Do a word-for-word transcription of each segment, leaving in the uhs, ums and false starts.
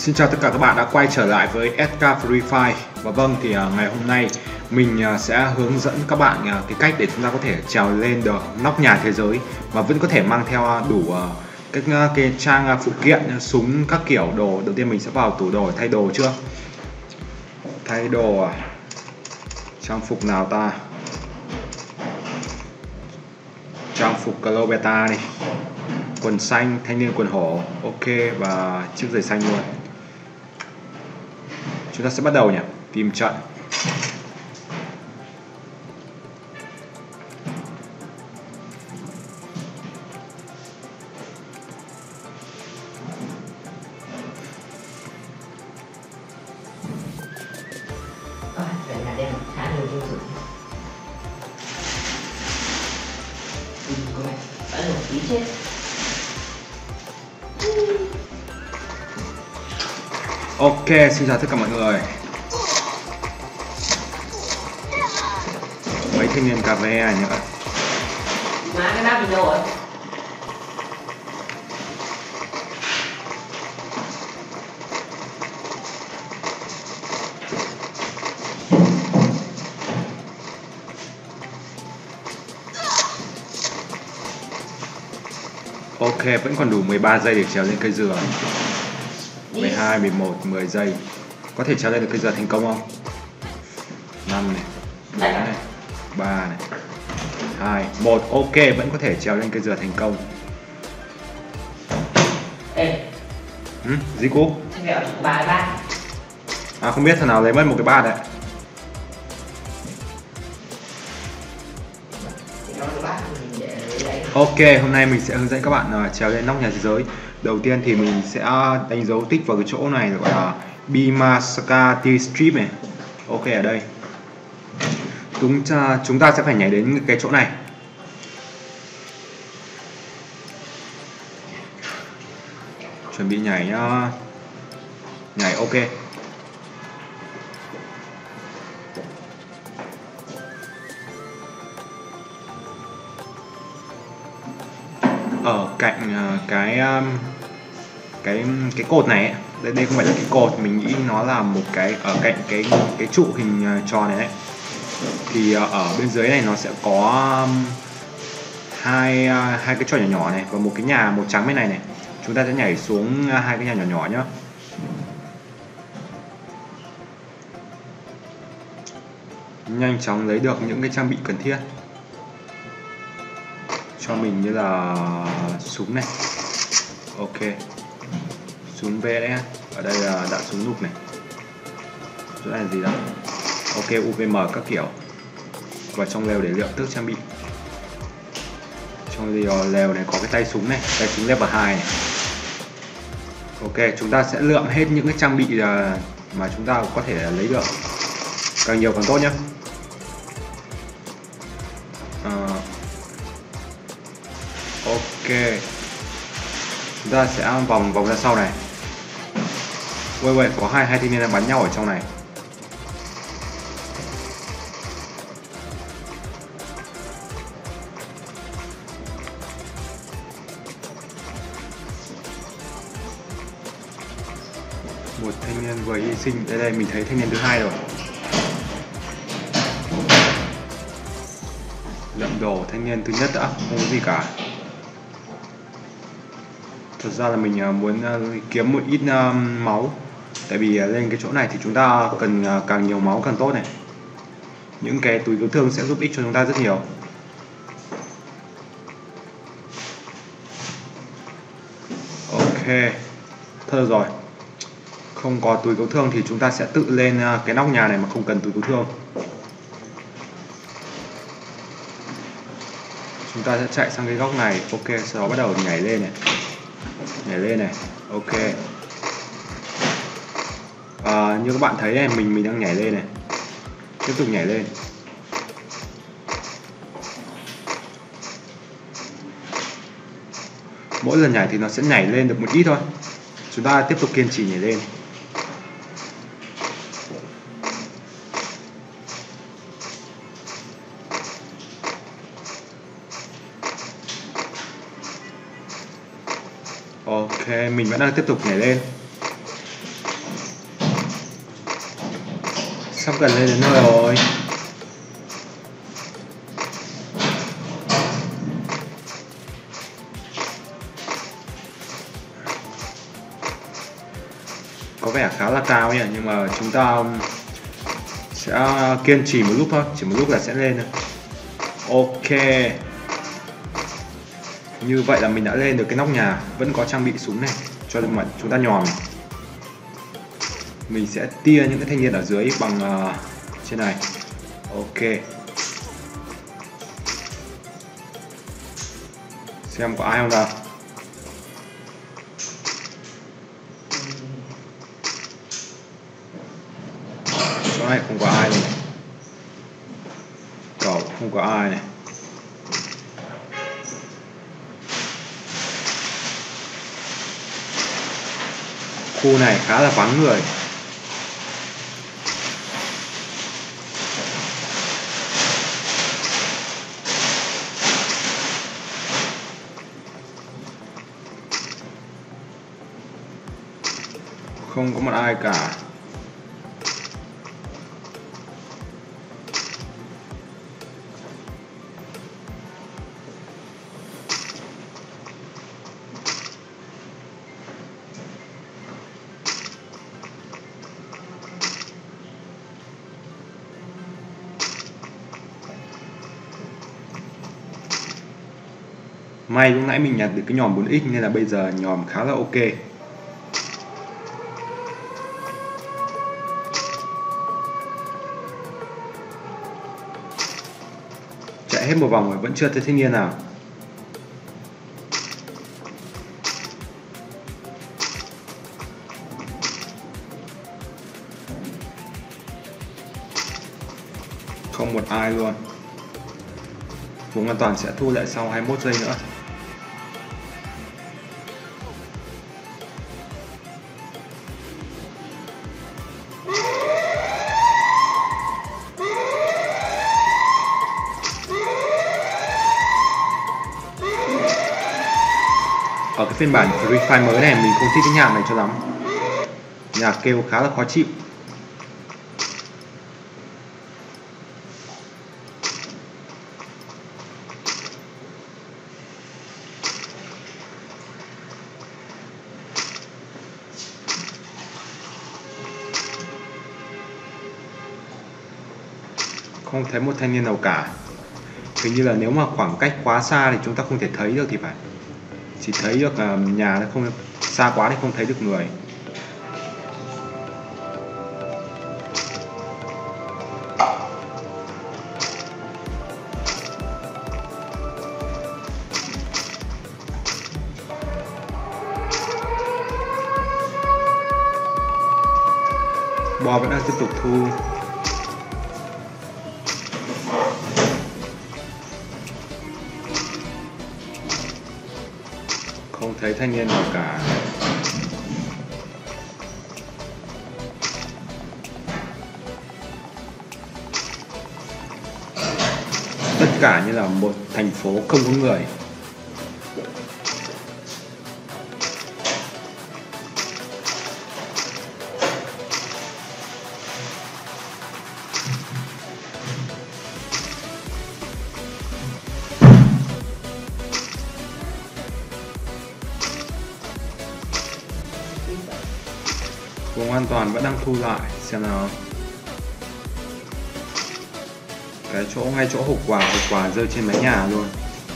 Xin chào tất cả các bạn đã quay trở lại với ét ca Free Fire. Và vâng, thì uh, ngày hôm nay mình uh, sẽ hướng dẫn các bạn uh, cái cách để chúng ta có thể trèo lên được nóc nhà thế giới mà vẫn có thể mang theo uh, đủ uh, các uh, cái trang uh, phụ kiện, uh, súng các kiểu đồ. Đầu tiên mình sẽ vào tủ đồ thay đồ trước. Thay đồ uh, trang phục nào ta? Trang phục Clo Beta đi. Quần xanh, thanh niên quần hổ, ok, và chiếc giày xanh luôn. Chúng ta sẽ bắt đầu nhỉ, tìm trận. Ok, xin chào tất cả mọi người. Mấy thanh niên cà phê này nữa. Má cái nắp đi đâu rồi? Ok, vẫn còn đủ mười ba giây để trèo lên cây dừa. mười hai, mười một, mười giây. Có thể trèo lên được cây dừa thành công không? năm này, bốn này, ba này, hai, một. Ok, vẫn có thể trèo lên cây dừa thành công. Ê. Ừ, gì cú? Ba ba. À, không biết thằng nào lấy mất một cái ba đấy. Ok, hôm nay mình sẽ hướng dẫn các bạn uh, trèo lên nóc nhà thế giới. Đầu tiên thì mình sẽ đánh dấu tích vào cái chỗ này gọi là Bimasaka T-Strip này. Ok, ở đây chúng ta, chúng ta sẽ phải nhảy đến cái chỗ này. Chuẩn bị nhảy nhá. Nhảy, ok. Ở cạnh uh, cái um, cái cái cột này ấy. Đây, đây không phải là cái cột, mình nghĩ nó là một cái ở cạnh cái cái trụ hình uh, tròn này đấy. Thì uh, ở bên dưới này nó sẽ có um, hai uh, hai cái trò nhỏ nhỏ này và một cái nhà màu trắng bên này này. Chúng ta sẽ nhảy xuống uh, hai cái nhà nhỏ nhỏ nhá. Nhanh chóng lấy được những cái trang bị cần thiết cho mình, như là súng này, ok, súng vê ét, ở đây là đạn súng lục này, chỗ này là gì đó, ok, u vê em các kiểu, và trong lều để lượng tức trang bị. Trong lều này có cái tay súng này, tay súng level hai này. Ok, chúng ta sẽ lượm hết những cái trang bị mà chúng ta có thể lấy được, càng nhiều càng tốt nhé. Ok, chúng ta sẽ vòng vòng ra sau này. Ui ui, có hai hai thanh niên đang bắn nhau ở trong này. Một thanh niên vừa hy sinh. Đây đây, mình thấy thanh niên thứ hai rồi. Lượm đồ thanh niên thứ nhất đã, không có gì cả. Thật ra là mình muốn kiếm một ít máu. Tại vì lên cái chỗ này thì chúng ta cần càng nhiều máu càng tốt này. Những cái túi cứu thương sẽ giúp ích cho chúng ta rất nhiều. Ok, thôi rồi. Không có túi cứu thương thì chúng ta sẽ tự lên cái nóc nhà này mà không cần túi cứu thương. Chúng ta sẽ chạy sang cái góc này, ok, sau đó bắt đầu nhảy lên này. Nhảy lên này, ok. À, như các bạn thấy này, mình mình đang nhảy lên này. Tiếp tục nhảy lên. Mỗi lần nhảy thì nó sẽ nhảy lên được một ít thôi. Chúng ta tiếp tục kiên trì nhảy lên. Ok, mình vẫn đang tiếp tục nhảy lên. sắp gần lên đến nơi rồi. Có vẻ khá là cao nhỉ, nhưng mà chúng ta sẽ kiên trì một lúc thôi, chỉ một lúc là sẽ lên thôi. Ok, như vậy là mình đã lên được cái nóc nhà, vẫn có trang bị súng này cho nên mà chúng ta nhòm này. Mình sẽ tia những cái thanh niên ở dưới bằng uh, trên này. Ok, xem có ai không nào. Chỗ này không có ai này, cậu không có ai này. Khu này khá là vắng người. Không có một ai cả. May lúc nãy mình nhặt được cái nhòm bốn x nên là bây giờ nhòm khá là ok. Chạy hết một vòng rồi vẫn chưa thấy thanh niên nào. Không một ai luôn. Vùng an toàn sẽ thu lại sau hai mươi mốt giây nữa. Ở cái phiên bản Free Fire mới này mình không thích cái nhạc này cho lắm. Nhạc kêu khá là khó chịu. Không thấy một thanh niên nào cả. Hình như là nếu mà khoảng cách quá xa thì chúng ta không thể thấy được thì phải. Chỉ thấy được uh, nhà nó không xa quá thì không thấy được người. Bò vẫn đang tiếp tục thu. Không thấy thanh niên nào cả. Tất cả như là một thành phố không có người. Vùng an toàn vẫn đang thu lại, xem nào. Cái chỗ ngay chỗ hộp quà, hộp quà rơi trên mái nhà luôn.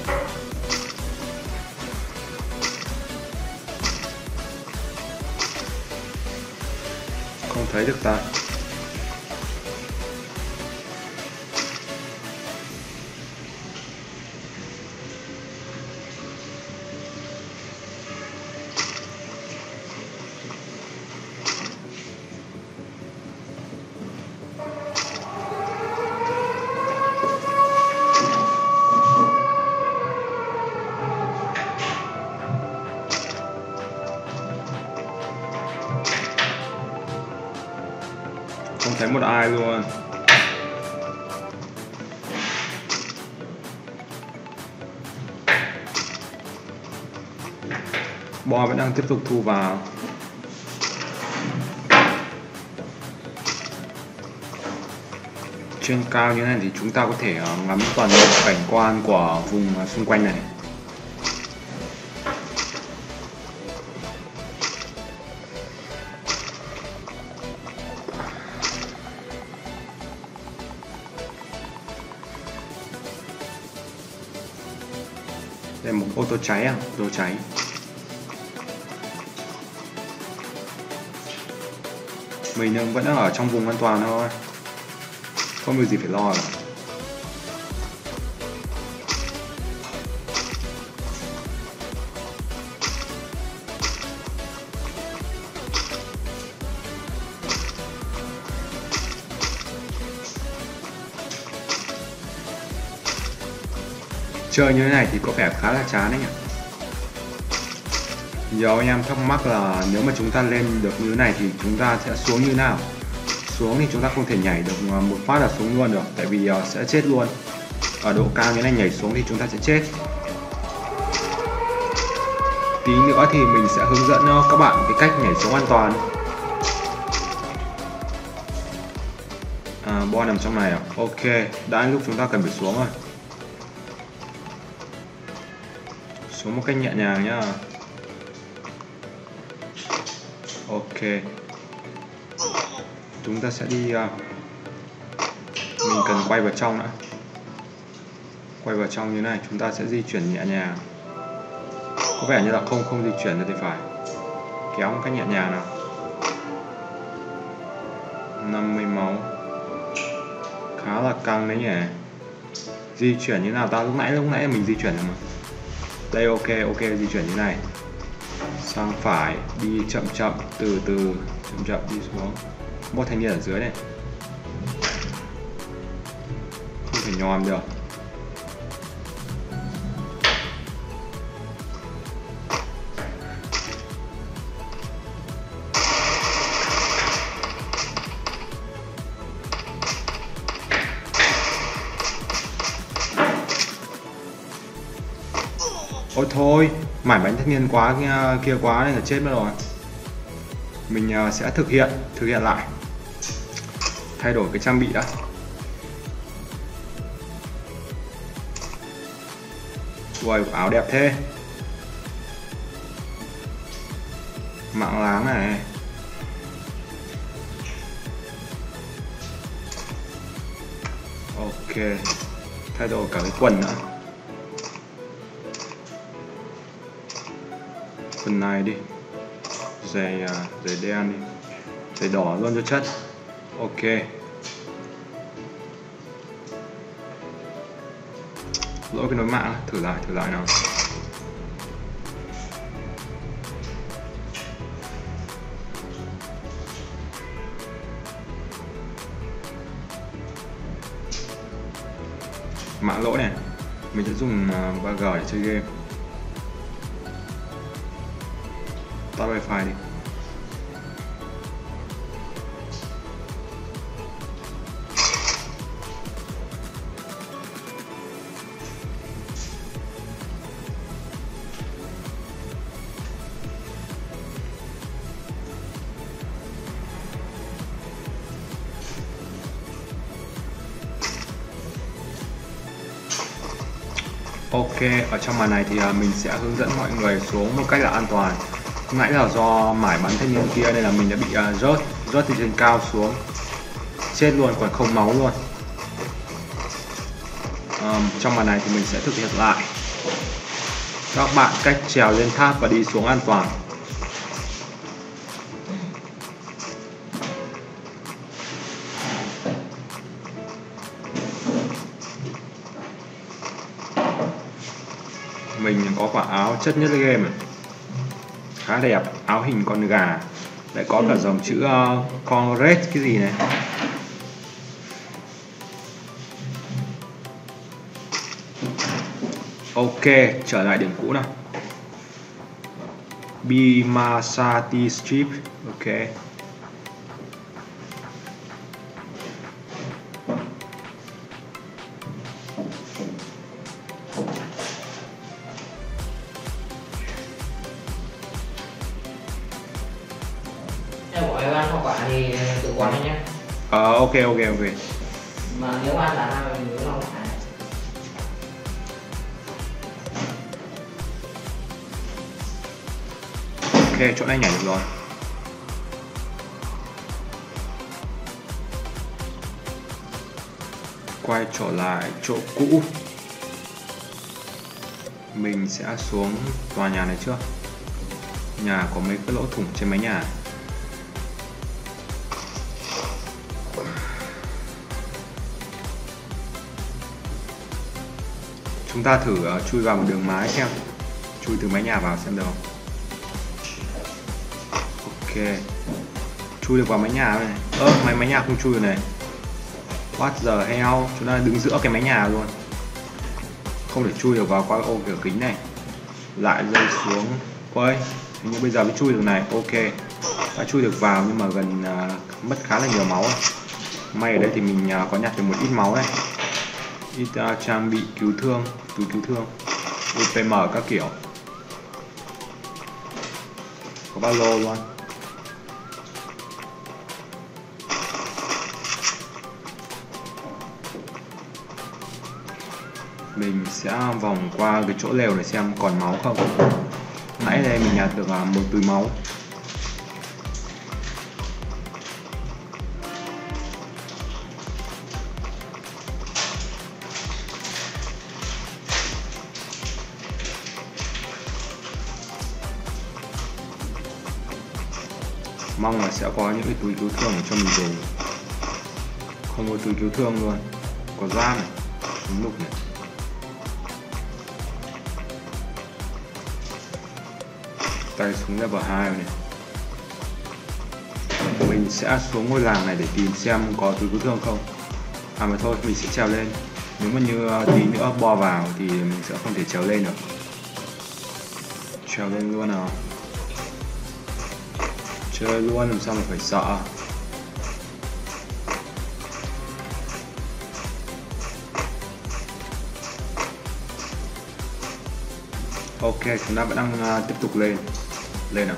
Không thấy được ta. Không thấy một ai luôn. Bo vẫn đang tiếp tục thu vào. trên cao như thế này thì chúng ta có thể uh, ngắm toàn bộ cảnh quan của vùng uh, xung quanh này. Đây là một ô tô cháy à, ô tô cháy. Mình vẫn đang ở trong vùng an toàn thôi, không việc gì phải lo cả. Chơi như thế này thì có vẻ khá là chán đấy nhỉ. Nhiều anh em thắc mắc là nếu mà chúng ta lên được như thế này thì chúng ta sẽ xuống như thế nào. Xuống thì chúng ta không thể nhảy được một phát là xuống luôn được, tại vì sẽ chết luôn. Ở độ cao như thế này nhảy xuống thì chúng ta sẽ chết. Tí nữa thì mình sẽ hướng dẫn các bạn cái cách nhảy xuống an toàn. À, bo nằm trong này à? Ok, đã lúc chúng ta cần phải xuống rồi. Xuống một cách nhẹ nhàng nhá. Ok, chúng ta sẽ đi uh, mình cần quay vào trong nữa. Quay vào trong như này chúng ta sẽ di chuyển nhẹ nhàng. Có vẻ như là không không di chuyển được thì phải. Kéo một cách nhẹ nhàng nào. năm mươi máu. Khá là căng đấy nhỉ. Di chuyển như nào ta? Lúc nãy lúc nãy mình di chuyển rồi mà. Đây, ok ok, di chuyển như này. Sang phải, đi chậm chậm, từ từ, chậm chậm đi xuống. Một thanh niên ở dưới này, không thể nhòm được. Ôi thôi, mải bánh thanh niên quá kia quá nên là chết mất rồi. Mình sẽ thực hiện thực hiện lại, thay đổi cái trang bị đã. Ui, áo đẹp thế. Mạng láng này. Ok, thay đổi cả cái quần nữa. Phần này đi, giày giày đen đi, giày đỏ luôn cho chất. Ok, lỗi cái nối mạng, thử lại thử lại nào. Mạng lỗi này, mình sẽ dùng ba G để chơi game. Tắt wifi đi. Ok, ở trong màn này thì mình sẽ hướng dẫn mọi người xuống một cách là an toàn. Nãy là do mải bắn thanh niên kia nên là mình đã bị uh, rớt rớt từ trên cao xuống, chết luôn, còn không máu luôn. Um, trong màn này thì mình sẽ thực hiện lại các bạn cách trèo lên tháp và đi xuống an toàn. Mình có quả áo chất nhất game này, khá đẹp, áo hình con gà, lại có cả dòng chữ uh, con red cái gì này. Ok, trở lại điểm cũ nào. Bimasati Strip. Ok, Em gọi ăn hoa quả thì tự quán thôi nhé. Ờ, ok ok ok. Mà nếu ăn là nào mình nhớ lòng phải. Ok, chỗ này nhảy được rồi. Quay trở lại chỗ cũ. Mình sẽ xuống tòa nhà này trước. Nhà có mấy cái lỗ thủng trên mái nhà. Chúng ta thử uh, chui vào một đường mái xem. Chui từ mái nhà vào xem được không. Ok. Chui được vào mái nhà này. Ơ, ờ, mái mái nhà không chui được này. What the hell. Chúng ta đứng giữa cái mái nhà luôn. Không thể chui được vào qua ô cửa kính này. Lại rơi xuống. Ôi, hình như bây giờ mới chui được này. Ok. Đã chui được vào nhưng mà gần uh, mất khá là nhiều máu. May ở đây thì mình uh, có nhặt được một ít máu này. Ít uh, trang bị cứu thương, túi cứu thương, u pê em các kiểu. Có ba lô luôn. Mình sẽ vòng qua cái chỗ lều để xem còn máu không. Nãy đây mình nhặt được uh, một túi máu. Mong là sẽ có những cái túi cứu thương để cho mình dùng. Không có túi cứu thương luôn. Có da này, súng lục này. Tay súng level hai này. Mình sẽ xuống ngôi làng này để tìm xem có túi cứu thương không. À mà thôi, mình sẽ trèo lên. Nếu mà như tí nữa bò vào thì mình sẽ không thể trèo lên được. Trèo lên luôn nào. Chơi luôn, làm sao mà phải sợ. Ok, chúng ta vẫn đang uh, tiếp tục lên. Lên nào.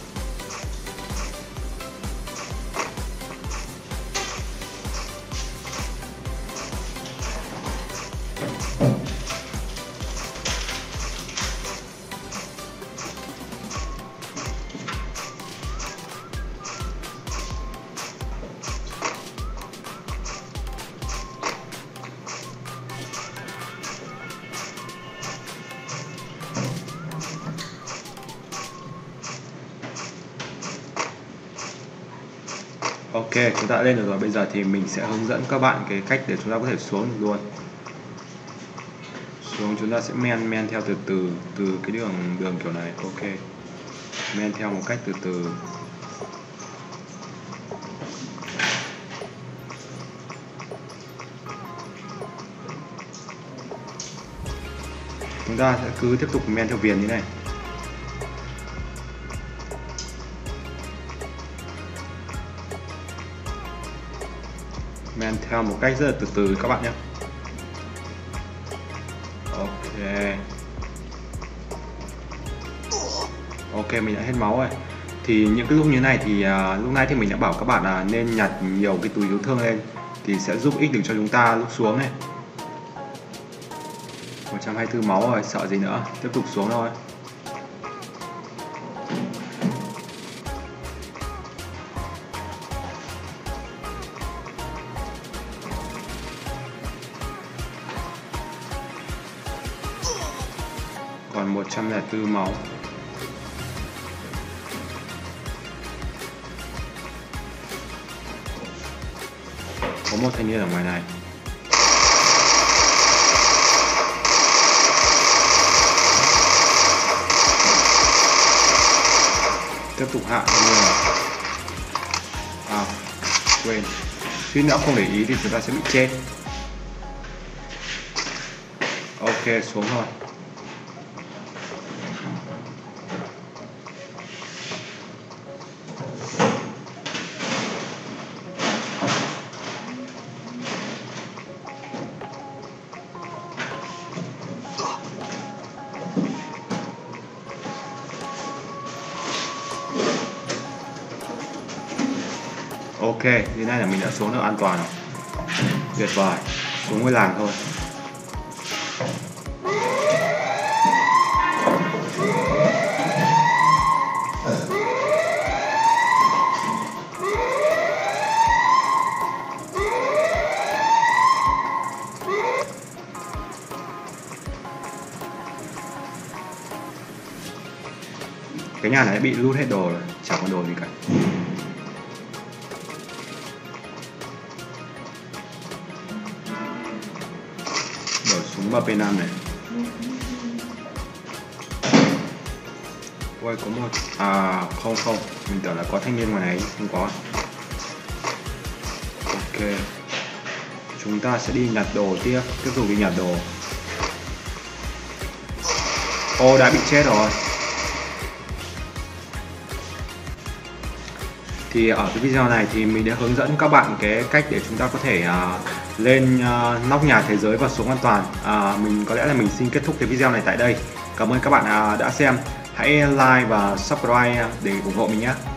Ok, chúng ta đã lên được rồi. Bây giờ thì mình sẽ hướng dẫn các bạn cái cách để chúng ta có thể xuống được luôn. Xuống chúng ta sẽ men men theo từ từ từ cái đường đường kiểu này. Ok, men theo một cách từ từ. Chúng ta sẽ cứ tiếp tục men theo viền như này. Men theo một cách rất là từ từ các bạn nhé. Ok. Ok, mình đã hết máu rồi. Thì những cái lúc như này thì uh, lúc nãy thì mình đã bảo các bạn là uh, nên nhặt nhiều cái túi cứu thương lên thì sẽ giúp ích được cho chúng ta lúc xuống này. một trăm hai mươi tư máu rồi, sợ gì nữa, tiếp tục xuống thôi. Còn một trăm lẻ bốn máu. Có một thanh niên ở ngoài này. Tiếp tục hạ luôn. À, quên. Suýt nữa không để ý thì chúng ta sẽ bị chết. Ok, xuống thôi. Ok, như này là mình đã xuống được an toàn rồi. Tuyệt vời. Xuống ngôi làng thôi. Cái nhà này bị lút hết đồ rồi, chẳng có đồ gì cả. Đổ súng vào P năm này. Ôi có một... À không không, mình tưởng là có thanh niên ngoài này, không có. Ok. Chúng ta sẽ đi nhặt đồ tiếp, tiếp tục đi nhặt đồ. Ô đã bị chết rồi. Thì ở cái video này thì mình đã hướng dẫn các bạn cái cách để chúng ta có thể uh, lên uh, nóc nhà thế giới và xuống an toàn. uh, Mình có lẽ là mình xin kết thúc cái video này tại đây. Cảm ơn các bạn uh, đã xem. Hãy like và subscribe để ủng hộ mình nhé.